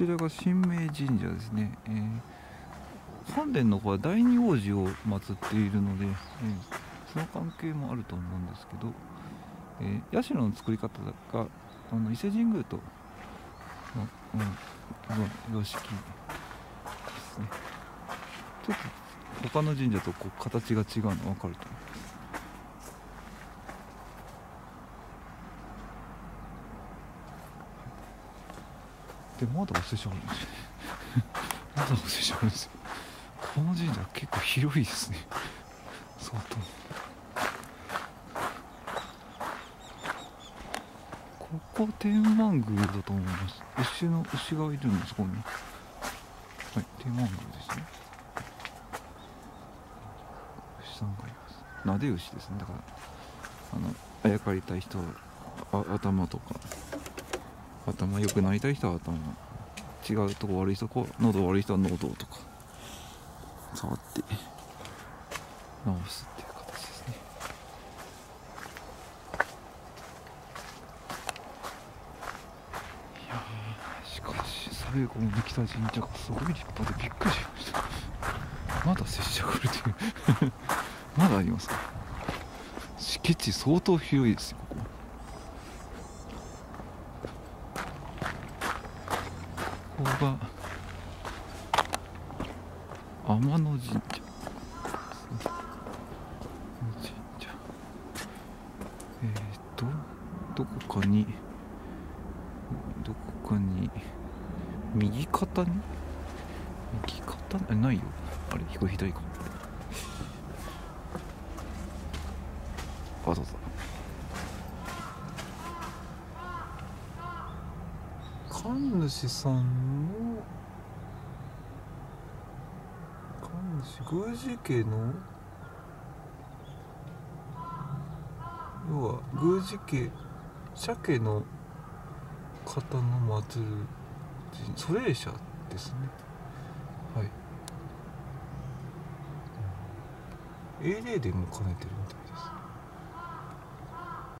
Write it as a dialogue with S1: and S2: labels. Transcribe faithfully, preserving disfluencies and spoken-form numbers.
S1: ちらが神明神社ですね。えー、本殿の方は第二王子を祀っているので、えー、その関係もあると思うんですけど、えー、社の作り方があの伊勢神宮との、うん、様式ですね。ちょっと他の神社とこう形が違うの分かると思います。でまだおせしあるんですよねまだおせしあるんですよ。この神社結構広いですね、相当。ここ天満宮だと思います。牛の牛がいるんです、ここに。はい、天満宮ですね。牛さんがいます。なで牛ですね。だからあのあやかりたい人はあ頭とか、頭良くなりたい人は頭、違うとこ悪い人は喉悪い人は喉とか触って治すっていう形ですね。いやー、しかし最後に来た神社がすごい立派でびっくりしました。まだ拙者があるというまだありますか。敷地相当広いですよ、ここ。ここが天野神社。えーとどこかにどこかに右肩に右肩にないよ。あれこれ左か。あ、そうだ。神主さんの神主宮司家の要は宮司家社家の方の祀る祖霊社ですね。はい。英霊殿も兼ねてるみたい。